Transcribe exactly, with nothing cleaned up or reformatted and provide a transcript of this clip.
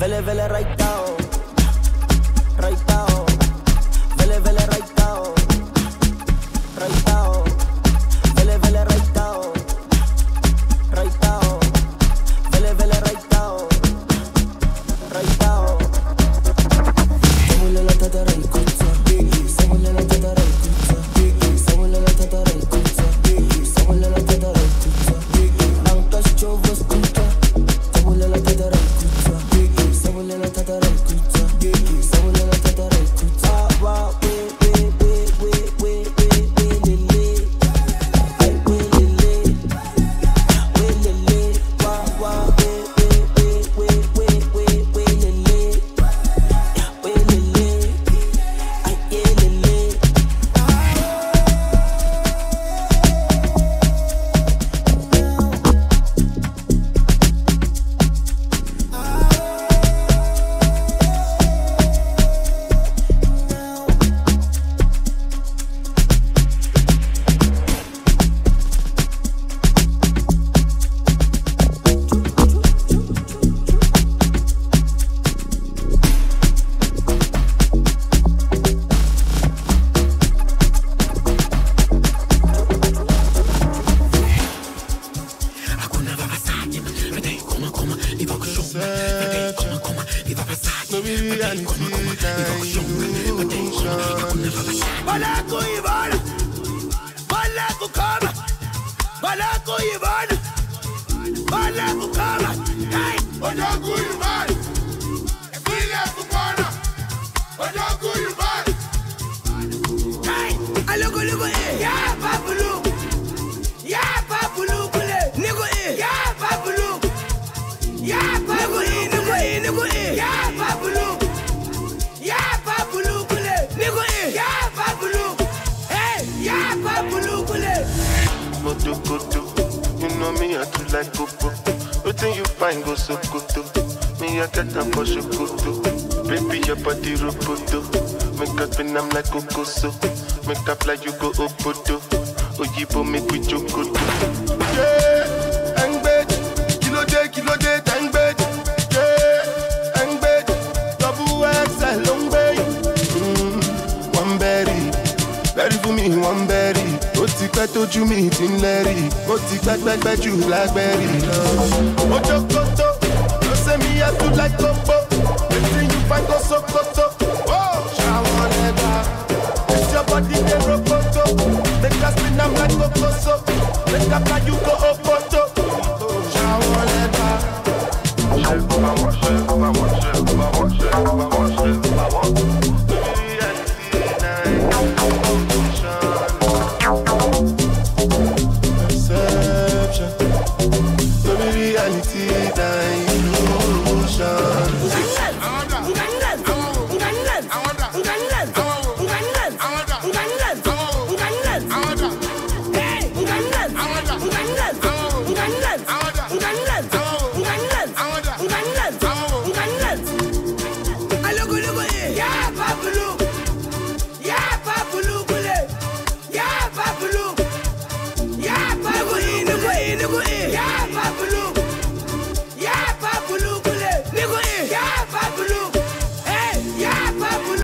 Vele vele right down, right down. Vele vele right down, right down. Vele vele right down, right down. Vele vele right down, right down. Samule la tata right kutsa, samule la tata right kutsa, samule la tata right kutsa, samule la tata right kutsa. Nang tas chovas kutsa, samule la tata right kutsa, samule la tata right kutsa, samule la tata right kutsa. Wa we we we we we we we lele, ay we lele, we lele. Wa wa we we we we we we we lele, we lele, ay ye lele. Malaco Ivana, Malaco Kama, Malaco Ivana, Malaco Kama, hey, Malaco Ivana, Malaco Kama, Malaco Ivana, hey, alogo logo eh, ya babulu, ya babulu kule, nigo eh, ya babulu, ya babulu, nigo eh, nigo eh, ya babulu, ya babulu kule, nigo eh, ya babulu, hey, ya babulu kule. Moto koto, you know me I too like popo. Nothing you find go so koto. Me I get them for shokoto. Baby your body roboto. Make up and I'm like kokoso. Make up like you go opodo. Oyibo make we chokoto. Yeah, angbed, kilo day, kilo day, angbed. Yeah, angbed, double X L long bay. Mm, one berry, berry for me, one berry. Ó ti pẹ́ tójú mi ti ń lẹ́rì, ó ti pẹ́pẹ́pẹ́ jù lágbẹ́rì lọ. Ojo koto, ló ṣe mi yẹ tún láì kókó, wetin you find go sokoto. Ṣàwọn lẹ́gbà, it's your body dey rokoto, make us spin am like kokoso, make up like you go okoto. Ṣàwọn lẹ́gbà. Ṣé bàbá ṣe bàbá ṣe bàbá ṣe bàbá ṣe bàbá ṣe. Perception, no be reality, na illusion.